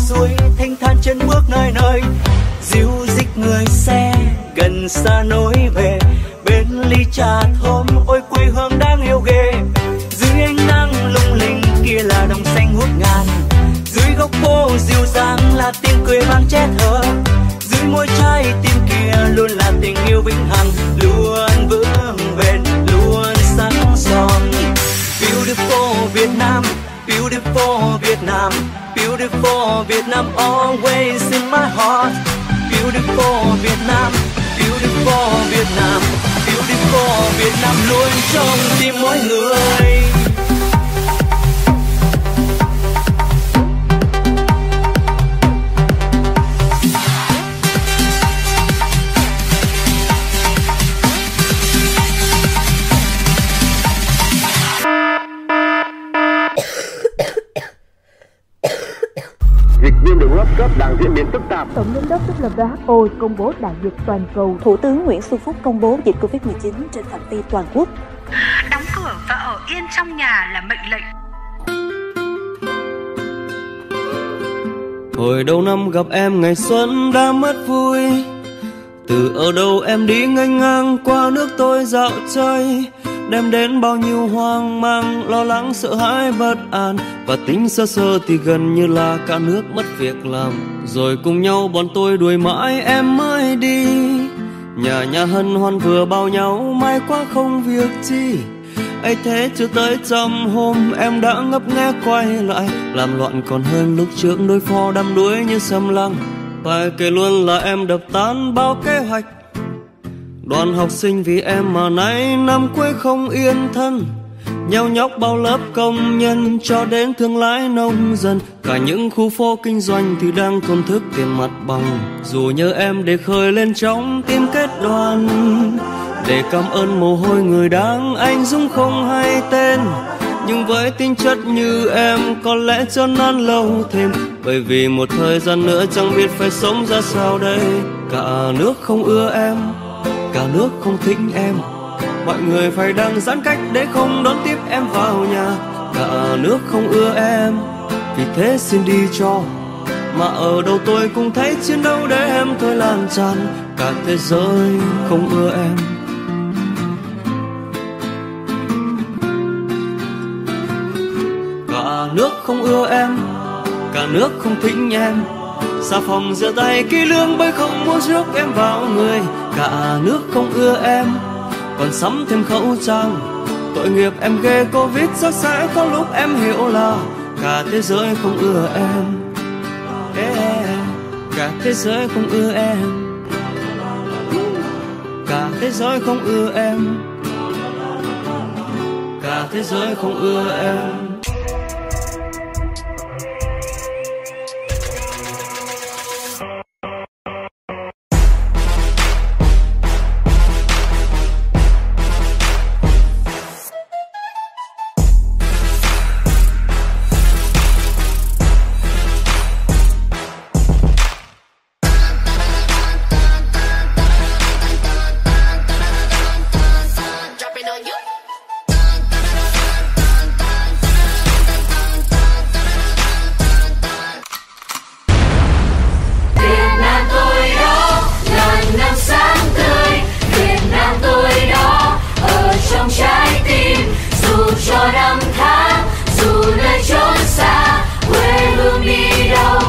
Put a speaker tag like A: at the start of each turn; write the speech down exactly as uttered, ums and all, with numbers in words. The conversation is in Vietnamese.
A: suối thanh thản chân bước nơi nơi, dịu dích người xe gần xa nối về bên ly trà thơm. Ôi quê hương đáng yêu ghê, dưới ánh nắng lung linh kia là đồng xanh ngút ngàn, dưới góc phố dịu dàng là tiếng cười vang trẻ thơ, dưới môi trái tim kia luôn là tình yêu vĩnh hằng, luôn vững bền luôn sáng son. Beautiful Việt Nam, beautiful Việt Nam, beautiful Việt Nam always in my heart. Beautiful Việt Nam, beautiful Việt Nam, beautiful Việt Nam luôn trong tim mỗi người.
B: Dịch viêm đường hô hấp cấp đang diễn biến phức tạp.
C: Tổng giám đốc W H O công bố đại dịch toàn cầu.
D: Thủ tướng Nguyễn Xuân Phúc công bố dịch Covid mười chín trên phạm vi toàn quốc.
E: Đóng cửa và ở yên trong nhà là mệnh lệnh.
F: Hồi đầu năm gặp em ngày xuân đã mất vui, từ ở đâu em đi nghênh ngang qua nước tôi dạo chơi, đem đến bao nhiêu hoang mang, lo lắng, sợ hãi, bất an, và tính sơ sơ thì gần như là cả nước mất việc làm. Rồi cùng nhau bọn tôi đuổi mãi em mới đi, nhà nhà hân hoan vừa bao nhau, may quá không việc chi. ấy thế chưa tới trăm hôm em đã ngấp nghé quay lại, làm loạn còn hơn lúc trước đối phó đắm đuối như xâm lăng. Phải kể luôn là em đập tan bao kế hoạch, đoàn học sinh vì em mà nay năm cuối không yên thân, nheo nhóc bao lớp công nhân cho đến thương lái nông dân, cả những khu phố kinh doanh thì đang thổn thức tiền mặt bằng. Dù nhớ em để khơi lên trong tim kết đoàn, để cảm ơn mồ hôi người đáng anh dũng không hay tên, nhưng với tính chất như em có lẽ cho nan lâu thêm, bởi vì một thời gian nữa chẳng biết phải sống ra sao đây. Cả nước không ưa em, cả nước không thích em, mọi người phải đang giãn cách để không đón tiếp em vào nhà. Cả nước không ưa em, vì thế xin đi cho, mà ở đâu tôi cũng thấy chiến đấu để em thôi lan tràn. Cả thế giới không ưa em. Cả nước không ưa em, cả nước không thích em, xà phòng rửa tay kỹ lưỡng bởi không muốn rước em vào người. Cả nước không ưa em, còn sắm thêm khẩu trang, tội nghiệp em ghê Covid chắc sẽ có lúc em hiểu là cả thế giới không ưa em. Cả thế giới không ưa em, cả thế giới không ưa em, cả thế giới không ưa em.
G: Cho năm tháng dù nơi chốn xa quê hương đi đâu